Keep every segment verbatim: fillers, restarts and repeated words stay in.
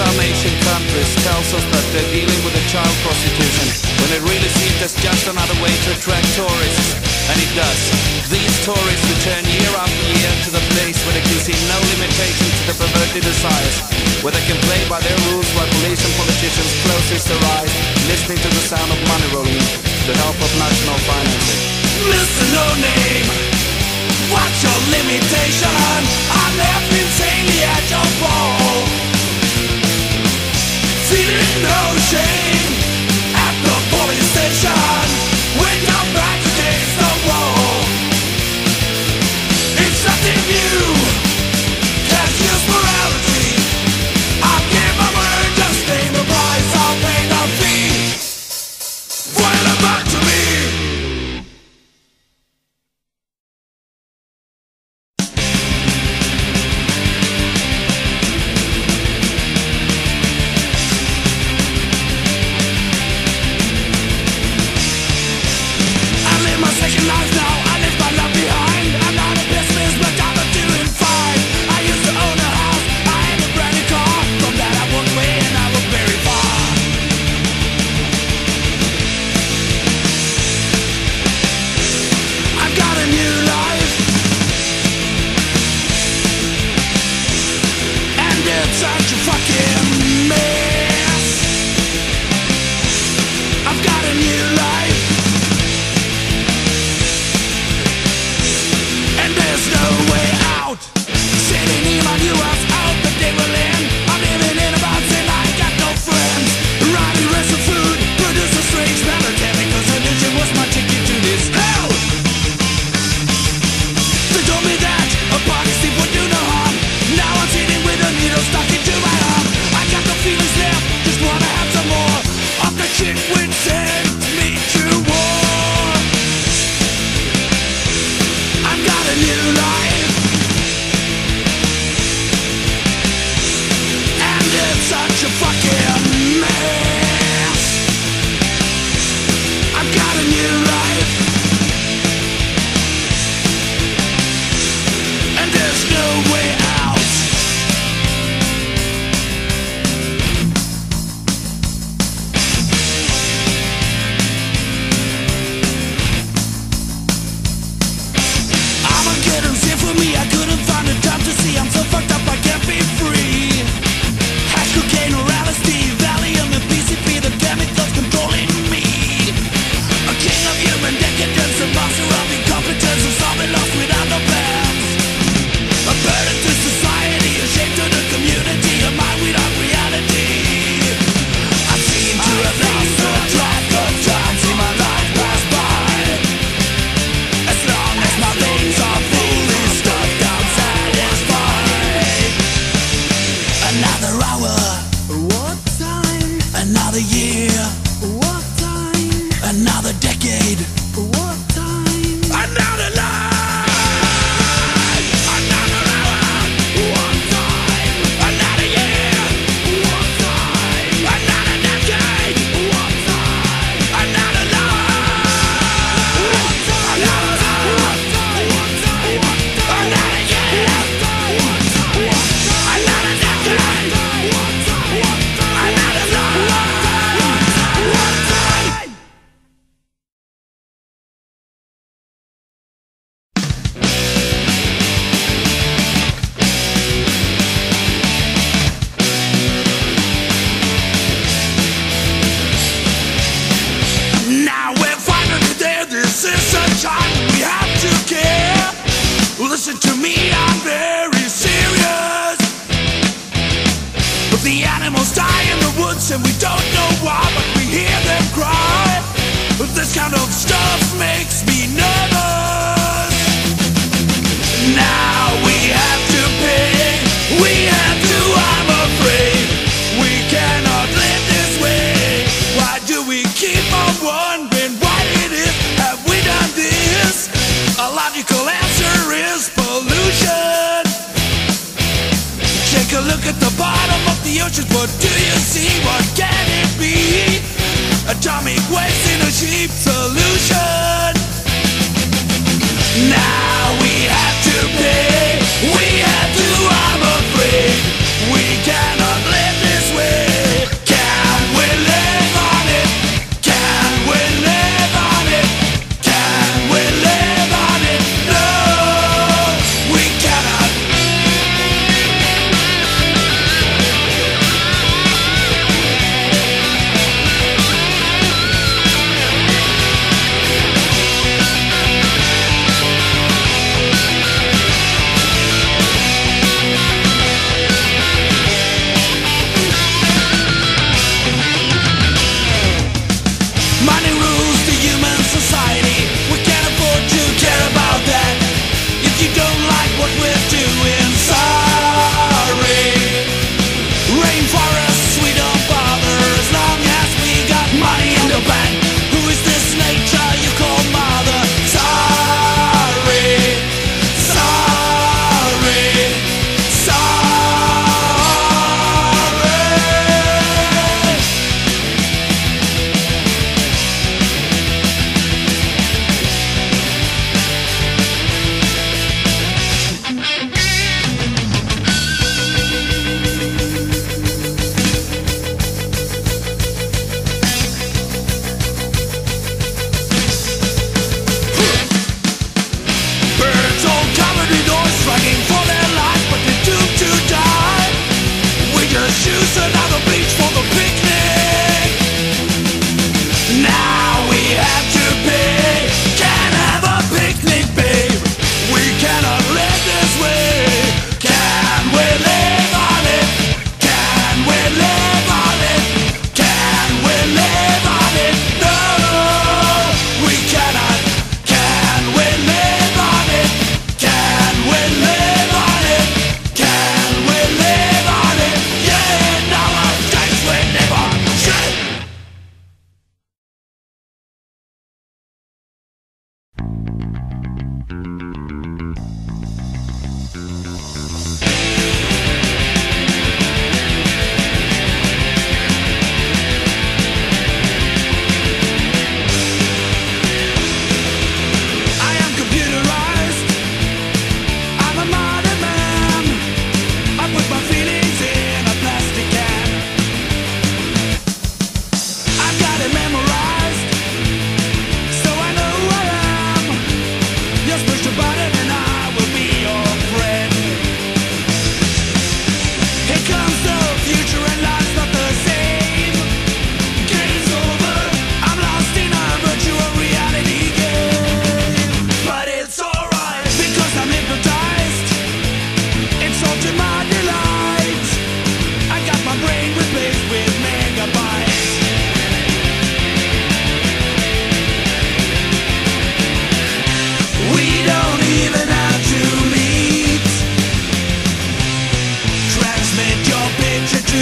some Asian countries tells us that they're dealing with a child prostitution, when they really see it as just another way to attract tourists. And it does. These tourists return year after year to the place where they can see no limitation to their perverted desires, where they can play by their rules while police and politicians close their eyes, listening to the sound of money rolling in, the help of national finances. Mister No Name, what's your limitation? I left insanely at your ball, feeling no shame at the police station, when your back against the wall. It's nothing new, cashier's morality. I give my word, just name the price, I'll pay the fee. Well, back to me. Atomic waste in a cheap solution. Now we have to pay, we have to, I'm afraid. We cannot live this way.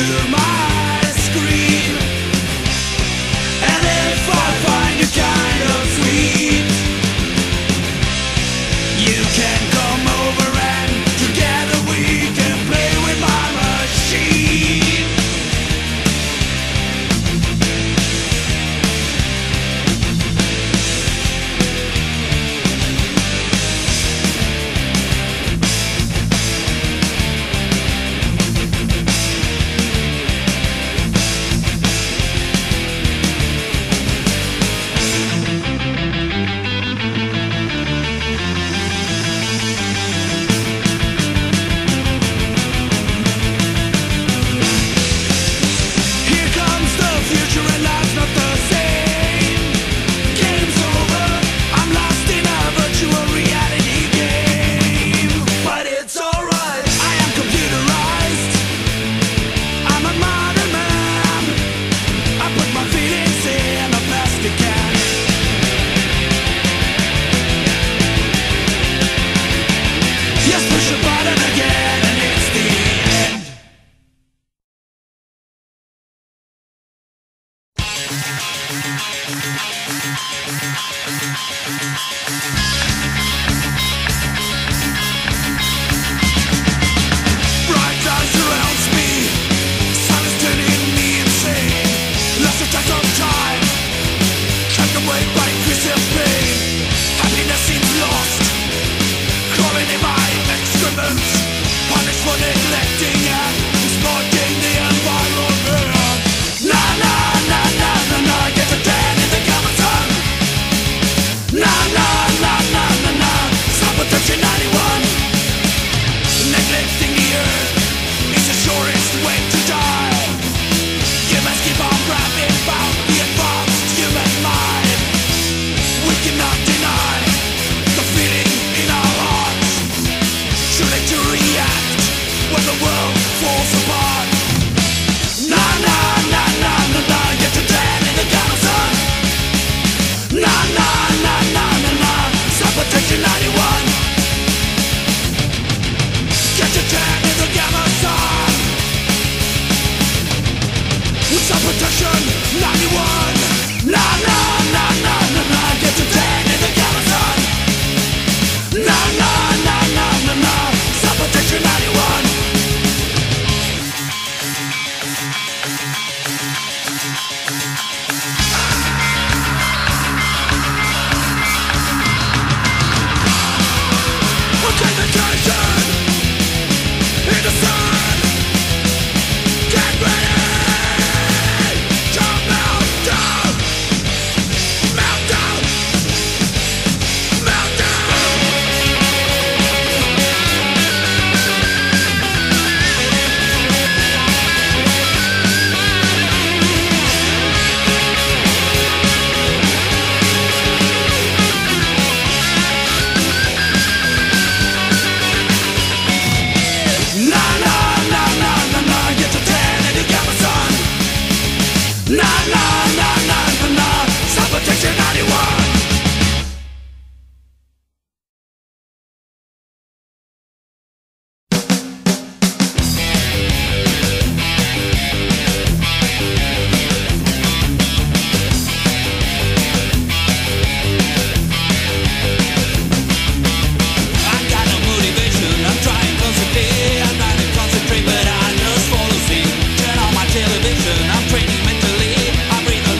Television, I'm training mentally. I breathe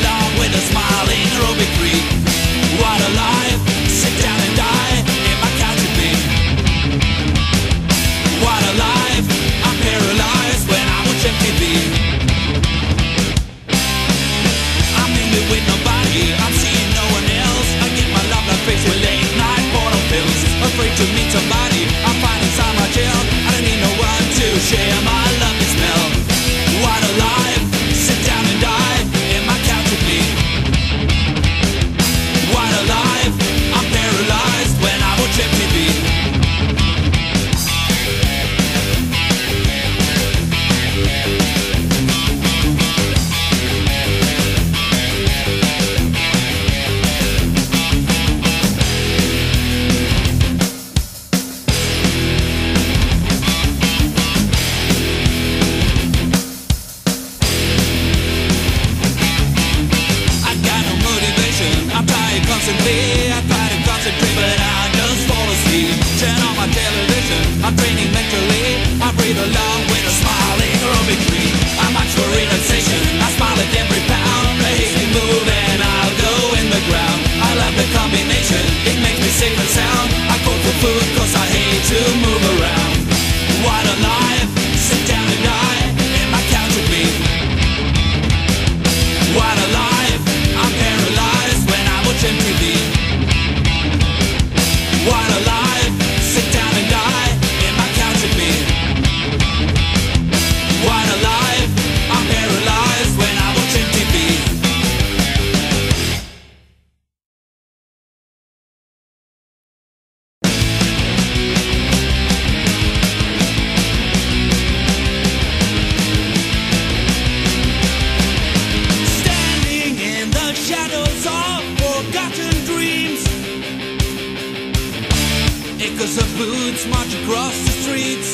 angels march across the streets.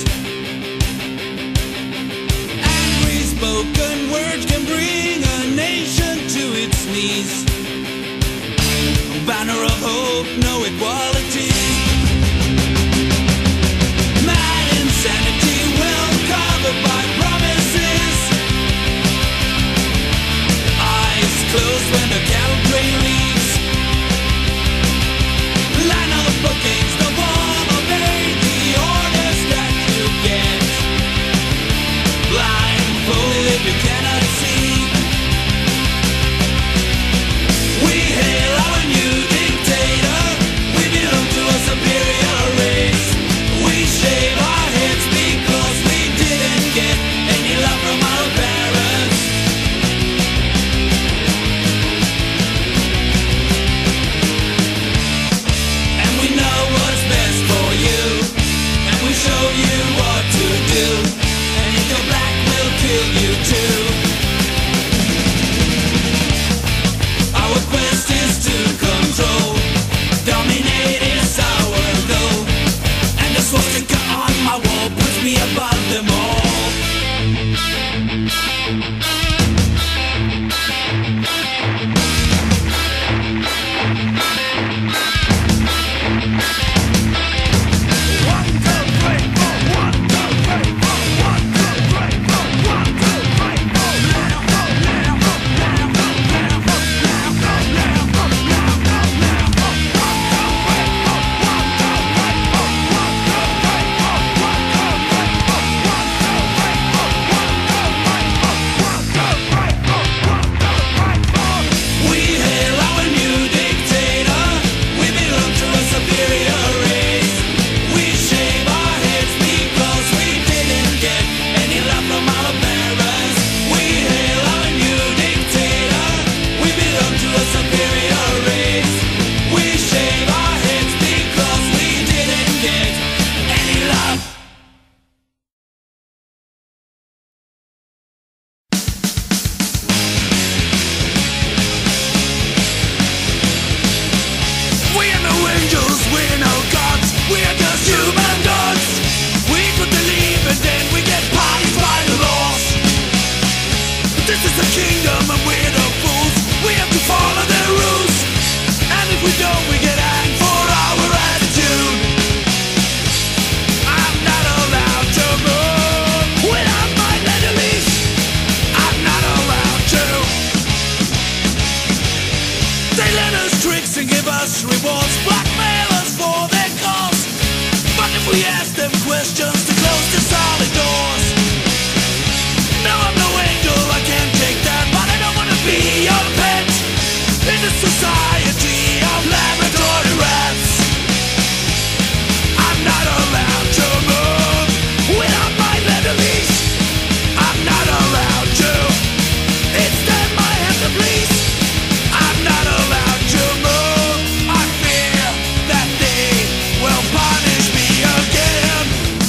Angry spoken words can bring a nation to its knees. Banner of hope, no equality. Mad insanity, well covered by promises. Eyes closed when the cattle train leaves. Line up against the wall, obey the orders that you get. Blindfolded if you cannot see. We hail our new dictator. We belong to a superior race. We shave our heads because we didn't get any love from our parents. And we know what's best for you, and we show you what to do. And if you're black, we'll kill you too. Our quest is to control, dominate is our goal. And the swastika on my wall puts me above them all. One, two, three, four. One, two, three, four. One, two, three, four. One, two, three, four. Now go, now go, now go, now go, now go, now go, now go, now go. One, two, three, four. One, two, three, four. One, two, three, four. One, two, three, four. One, two, three, four. One, two, three, four. One, two, three, four. One, two, three, four. We hail our new dictator. We belong to a superior race. We shave our heads because we didn't get any love from our parents. We hail our new dictator. We belong to a superior race. We shave our heads because we didn't get any love. We are no angels, we're no gods. We are just human dogs. We could believe and then we get punished by the laws. This is a kingdom and we're the fools. We have to follow the rules. And if we don't, we get hanged for our attitude. I'm not allowed to move without my lease. I'm not allowed to. They let us tricks and give us rewards, blackmail us for their cause. But if we ask them questions to close the solid doors. No, I'm no angel, I can't take that, but I don't wanna be your pet in the society of laboratory rats. I'm not allowed to move without my leather leash. I'm not allowed to. It's them I have to please. I'm not allowed to move. I fear that they will punish me again.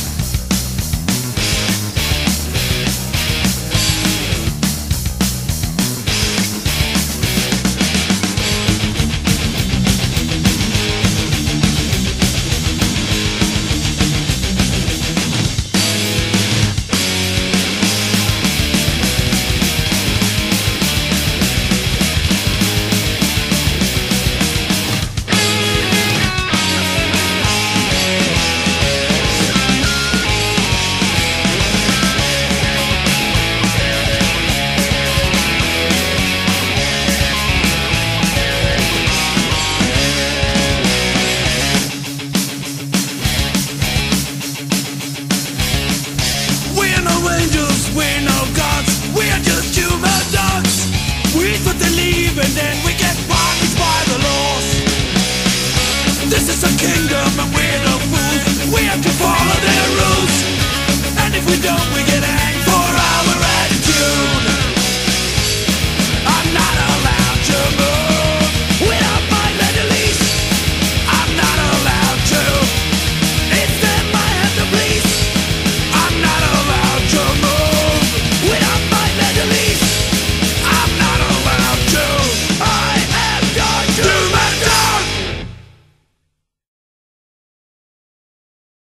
We're no angels, we're no gods. We are just human dogs. We eat what they leave and then we get punished by the laws. This is a kingdom and we're no fools. We have to follow their rules. And if we don't,